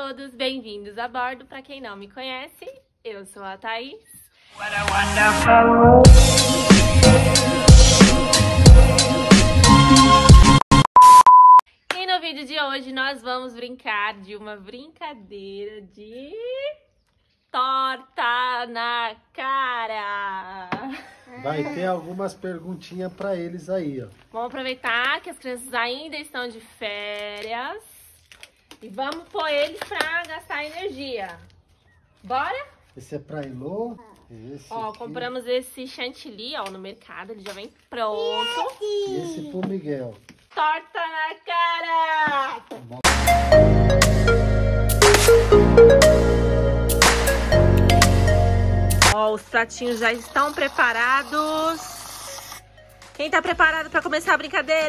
todos, bem-vindos a bordo. Para quem não me conhece, eu sou a Thaís. E no vídeo de hoje nós vamos brincar de uma brincadeira de torta na cara. Vai ter algumas perguntinhas para eles aí, ó. Vamos aproveitar que as crianças ainda estão de férias e vamos pôr eles pra gastar energia. Bora? Esse é pra Elô. Esse Ó, aqui. compramos esse chantilly, ó, no mercado. Ele já vem pronto. E esse pro Miguel. Torta na cara! Ó, os pratinhos já estão preparados. Quem tá preparado pra começar a brincadeira?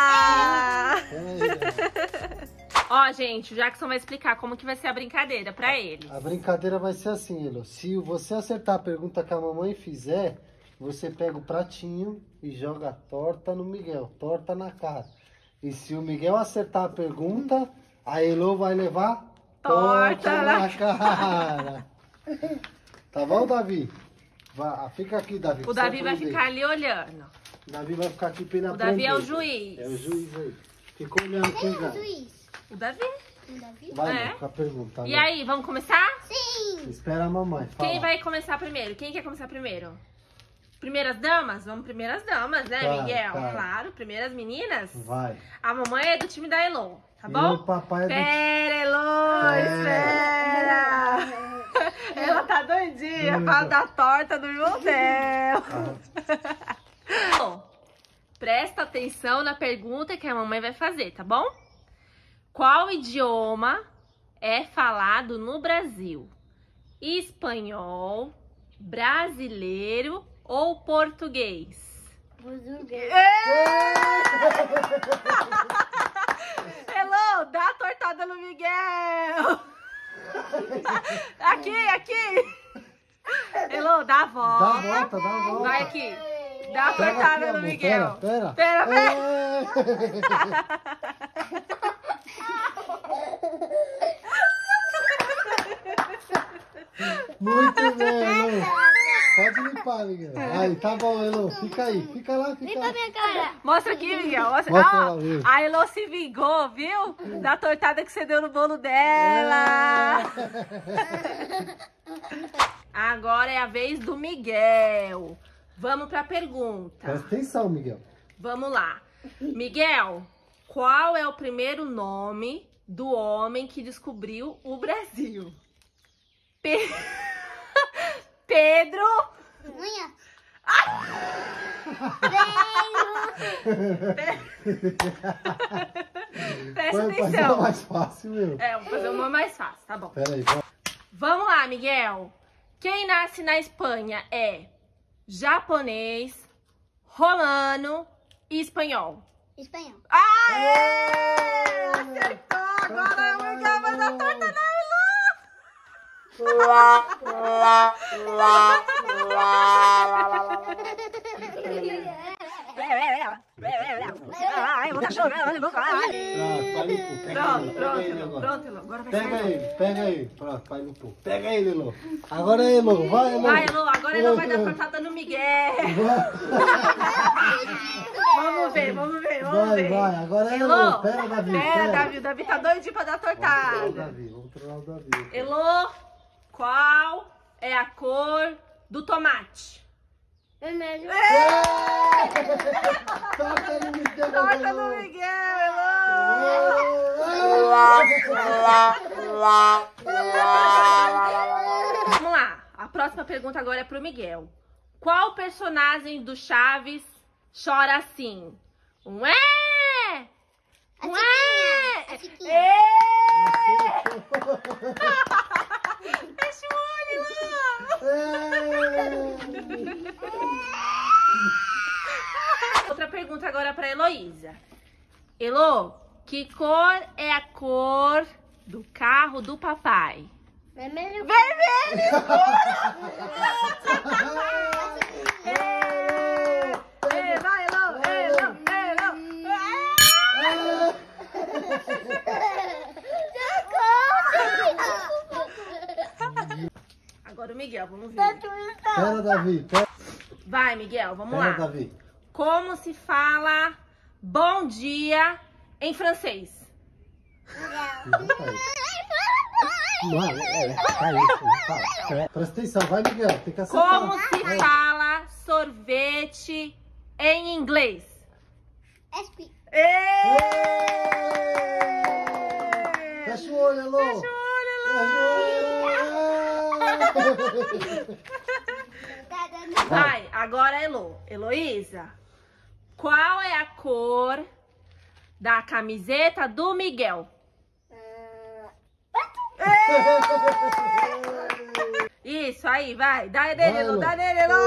Ó, gente, o Jackson vai explicar como que vai ser a brincadeira pra eles. A brincadeira vai ser assim, Elô. Se você acertar a pergunta que a mamãe fizer, você pega o pratinho e joga a torta no Miguel. Torta na cara. E se o Miguel acertar a pergunta, a Elô vai levar torta na cara. Tá bom, Davi? Fica aqui, Davi. O Davi vai ficar ali olhando. O Davi vai ficar aqui pela O Davi é o juiz. É o juiz aí. Fica olhando com o juiz? O Davi. O Davi? Vai com a pergunta. E aí, vamos começar? Sim! Espera a mamãe. Fala. Quem vai começar primeiro? Quem quer começar primeiro? Primeiras damas? Vamos primeiras damas, né, Tá, Miguel? tá. Claro, primeiras meninas. Vai. A mamãe é do time da Elô, tá E bom? o papai é do... Pera, Elô, espera! Ela tá doidinha pra dar torta no irmão dela. Bom, presta atenção na pergunta que a mamãe vai fazer, tá bom? Qual idioma é falado no Brasil? Espanhol, brasileiro ou português? Português. Hello, dá a tortada no Miguel! Aqui! Hello, dá a volta. Dá a volta, dá a volta. Vai aqui. Dá a Pega tortada aqui, no amor. Miguel. Pera. Muito bem, Elô. Pode limpar, Miguel. Aí, tá bom, Elô. Fica aí. Fica lá, fica Limpa lá. minha cara. Mostra aqui, Miguel. Mostra Ó, lá, viu? a Elô se vingou, viu? Da tortada que você deu no bolo dela. Agora é a vez do Miguel. Vamos pra pergunta. Presta atenção, Miguel. Vamos lá. Miguel, qual é o primeiro nome do homem que descobriu o Brasil? Pedro. Unha. Presta Vai fazer atenção. mais fácil, meu. É, vou fazer uma mais fácil, tá bom. Pera aí, vai. Vamos lá, Miguel. Quem nasce na Espanha é japonês, romano e espanhol. Espanhol. Aê! Acertou! Agora o Miguel vai dar torta na Pronto, Elô. Agora vai sair. Pega ele. Pronto, pai no pouco. Pega ele, Elô. Agora é Elô. Vai, Elô. Vai, Elô. Agora Elô vai dar tortada no Miguel. Vamos ver. Vai. Agora é Elô, Elô. Pera, Davi. Davi. O Davi tá doidinho pra dar tortada. Vamos trollar o Davi. Elô, qual é a cor do tomate? Vermelho. Torta no Miguel. Torta no Miguel, Elô. Vamos lá. A próxima pergunta agora é pro Miguel. Qual personagem do Chaves chora assim? Ué! A Chiquinha. Fecha o olho, Outra pergunta agora para Heloísa. Elô, que cor é a cor do carro do papai? Vermelho. Vermelho! Vai, Elô! pro Miguel, vamos ver. Pera, Davi. Pera, Vai, Miguel, vamos lá. Davi. Como se fala bom dia em francês? Presta atenção, vai, Miguel. Tem que acertar. Como se fala sorvete em inglês? SP. Ê! Fecha o olho, Elô. Fecha o olho, Elô. Vai, agora Elô. Heloísa, qual é a cor da camiseta do Miguel? Isso, aí, vai. Dá nele, Elô. Dá nele, Elô.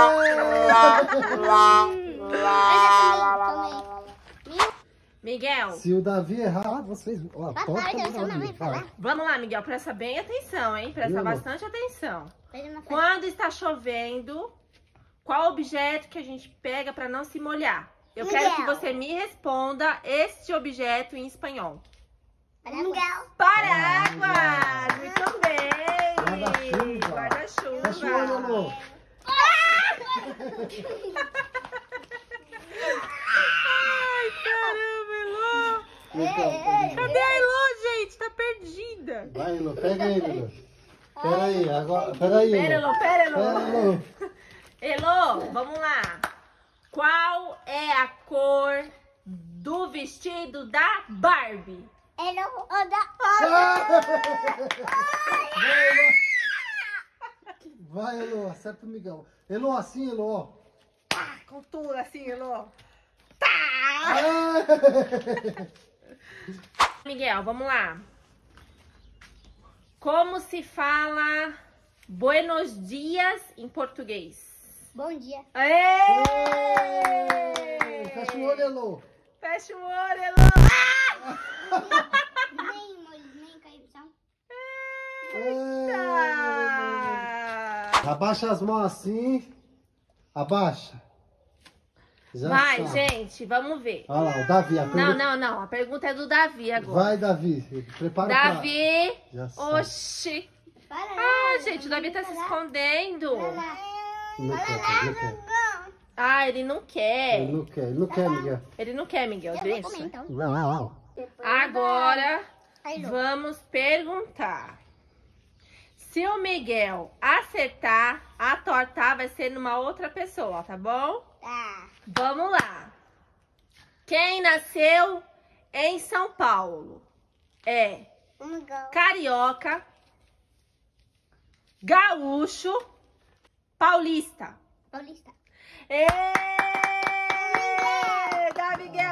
Miguel. Se o Davi errar, vocês... Ó, Vamos lá, Miguel. Presta bem atenção, hein? Presta bastante atenção. Quando está chovendo, qual objeto que a gente pega para não se molhar? Eu quero que você me responda este objeto em espanhol. Paraguas! Muito bem! Guarda-chuva! Fecha o olho, Elô. Ai, caramba, Elô! Cadê a Elô, gente? Tá perdida! Vai, Elô. Pega ele, Elô. Pera aí, agora... Pera aí, Pera, Elô. Elô, pera, Elô! Pera, Elô. Elô, vamos lá. Qual é a cor do vestido da Barbie? Vai, Elô. Acerta o Miguel. Elô, assim, Elô, ó. Tá, com tudo assim, Elô. Miguel, vamos lá. Como se fala buenos dias em português? Bom dia. Aê! Fecha o olho, Elô. Fecha o olho, Elô. Nem caíção. Abaixa as mãos assim. Abaixa. Já Vai, sabe. gente, vamos ver. Olha lá, o Davi. A pergunta... Não. A pergunta é do Davi agora. Vai, Davi. Prepara Davi. Já sabe. Oxi. Ah, gente, o Davi tá se escondendo. Não quer. Ah, ele não quer. Ele não quer, Miguel. Ele não quer, Miguel. Deixa. Então. Não. Agora, vamos perguntar. Se o Miguel acertar, a torta vai ser numa outra pessoa, tá bom? Tá. Vamos lá. Quem nasceu em São Paulo é carioca, gaúcho, paulista. Ê! Dá, Miguel.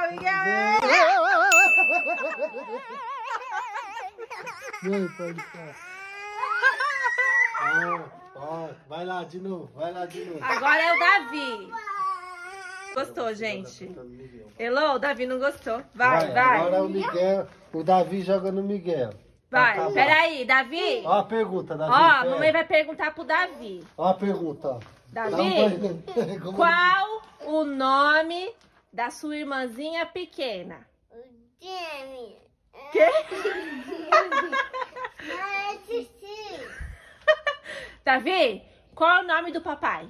Não, pode ficar. Vai lá de novo. Agora é o Davi. Gostou, gente? Elô, o Davi não gostou. Vai. Agora o Miguel. O Davi joga no Miguel. Vai, peraí, Davi. Ó a pergunta, Davi. Ó, a mamãe vai perguntar pro Davi. Ó a pergunta, ó. Davi, qual o nome da sua irmãzinha pequena? Quê? Davi, qual é o nome do papai?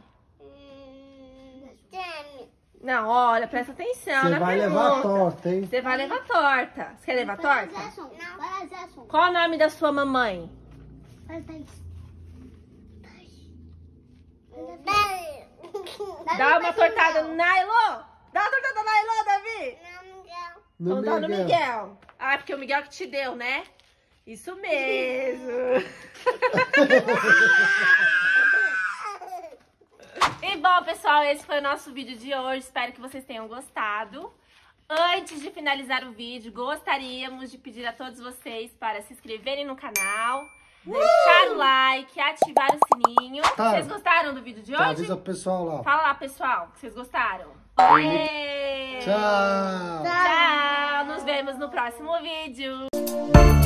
Não, olha, presta atenção Você na vai pergunta. levar torta, hein? Você vai levar torta. Você quer levar torta? Não. Qual o nome da sua mamãe? Dá uma tortada na Elô. Dá uma tortada na Elô, Davi. Então dá no Miguel. Ah, porque o Miguel que te deu, né? Isso mesmo. E bom, pessoal, esse foi o nosso vídeo de hoje. Espero que vocês tenham gostado. Antes de finalizar o vídeo, gostaríamos de pedir a todos vocês para se inscreverem no canal, deixar o like, ativar o sininho. Tá. Vocês gostaram do vídeo de hoje? Avisa o pessoal lá. Fala lá, pessoal, que vocês gostaram. Tchau. Tchau! Nos vemos no próximo vídeo.